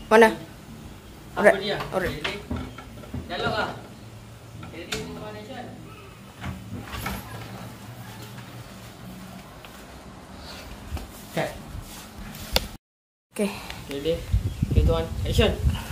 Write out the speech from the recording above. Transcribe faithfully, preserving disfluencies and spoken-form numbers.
Mana? Apa Alright. dia? Alright. Dialog lah. Ready untuk action. Cut. Okay. Ready? Okay tuan, action.